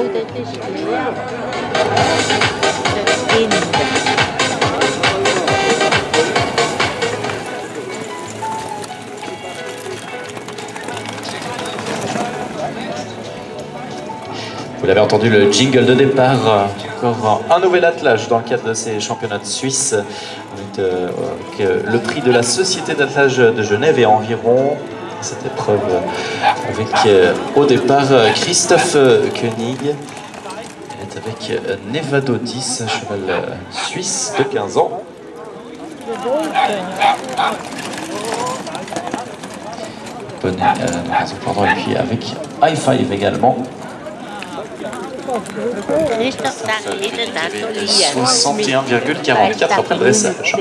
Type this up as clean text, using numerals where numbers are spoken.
Vous l'avez entendu, le jingle de départ. Encore un nouvel attelage dans le cadre de ces championnats de Suisse. Avec le prix de la Société d'attelage de Genève et environ cette épreuve avec au départ Christophe Koenig. Il est avec Nevado 10, cheval suisse de 15 ans. Bonnet et puis avec High Five également. 61,44 après le dressage.